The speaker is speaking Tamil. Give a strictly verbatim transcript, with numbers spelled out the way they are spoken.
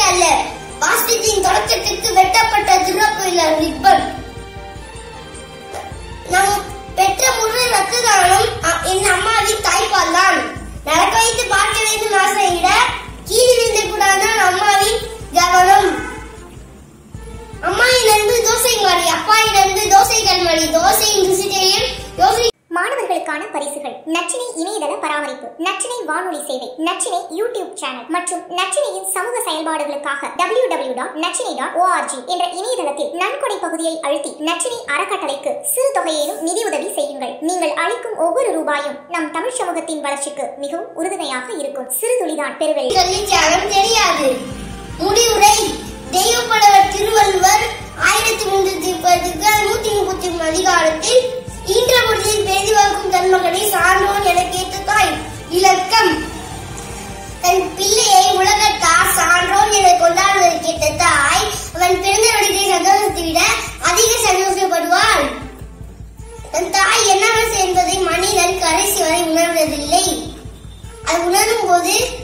அல்ல, பாஸ்டின் தொடக்கத்திற்கு வெட்டப்பட்ட சிறப்பு இல்ல ரிப்பன். நம் பெற்ற முதல் ரத்த தானம் என் அம்மாவின் தாய்ப்பால் தான். நடக்க வைத்து பார்க்க வேண்டும் ஆசை விட கீழ் விழுந்த கூடாதான் அம்மாவின் கவனம். அம்மாயிலிருந்து தோசை மாறி, அப்பாயிலிருந்து தோசைகள் மாறி, தோசையின் ருசியையும் யோசி. மாணவர்களுக்கான பரிசுகள், நற்றினை இணையதள பராமரிப்பு, நற்றினை வானொலி சேவை, நற்றினை யூடியூப் சேனல் மற்றும் நற்றினையின் சமூக செயல்பாடுகளுக்காக W W dot Natrinai dot ORG என்ற இணையதளத்தில் நன்கொடை பகுதியை அழுத்தி நற்றினை அறக்கட்டளைக்கு சிறு தொகையிலும் நிதி உதவி செய்யுங்கள். நீங்கள் அளிக்கும் ஒவ்வொரு ரூபாயும் நம் தமிழ் சமூகத்தின் வளர்ச்சிக்கு மிகவும் உறுதுணையாக இருக்கும். சிறு துளிதான் பெருவெள்ளி. தெரியாது. முடிவுரை. தெய்வப்படவர் திருவள்ளுவர் ஆயிரத்தி முன்னூத்தி முப்பதுக்கு நூத்தி முப்பத்தி மூணு அதிகாரத்தில் ஈன்ற பொழுதில் பேதிவாக்கும் தன்மகனை சான்றோன் என கேட்ட தாய். இலக்கம். தன் பிள்ளையை உலகத்தார் சான்றோன் என கொண்டாடுவதை கேட்ட தாய் அவன் பிறந்த நொடியை சந்தோஷத்தை விட அதிக சந்தோஷப்படுவாள். தன் தாய் என்னவன் என்பதை மனிதன் கடைசி வரை உணர்வதில்லை. அது உணரும் போது